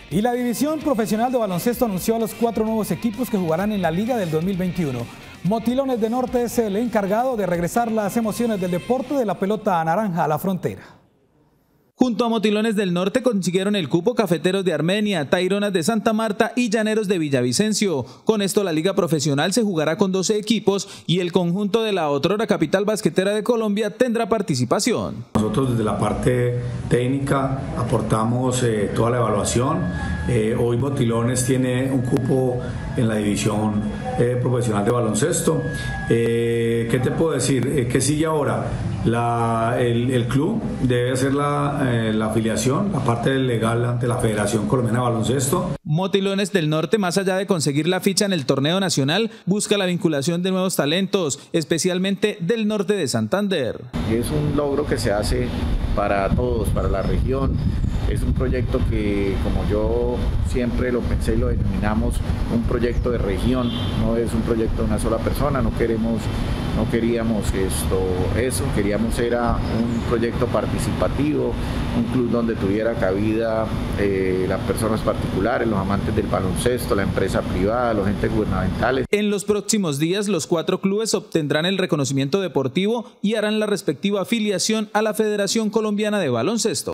Y la División Profesional de Baloncesto anunció a los 4 nuevos equipos que jugarán en la Liga del 2021. Motilones de Norte es el encargado de regresar las emociones del deporte de la pelota naranja a la frontera. Junto a Motilones del Norte consiguieron el cupo Cafeteros de Armenia, Taironas de Santa Marta y Llaneros de Villavicencio. Con esto la liga profesional se jugará con 12 equipos y el conjunto de la otrora capital basquetera de Colombia tendrá participación. Nosotros desde la parte técnica aportamos toda la evaluación. Hoy Motilones tiene un cupo en la división profesional de baloncesto. ¿Qué te puedo decir? ¿Qué sigue ahora? El club debe hacer la afiliación, la parte legal ante la Federación Colombiana de Baloncesto. Motilones del Norte, más allá de conseguir la ficha en el torneo nacional, busca la vinculación de nuevos talentos, especialmente del norte de Santander. Es un logro que se hace para todos, para la región. Es un proyecto que, como yo siempre lo pensé y lo denominamos, un proyecto de región, no es un proyecto de una sola persona. No queríamos eso, queríamos era un proyecto participativo, un club donde tuviera cabida las personas particulares, los amantes del baloncesto, la empresa privada, los entes gubernamentales. En los próximos días, los 4 clubes obtendrán el reconocimiento deportivo y harán la respectiva afiliación a la Federación Colombiana de Baloncesto.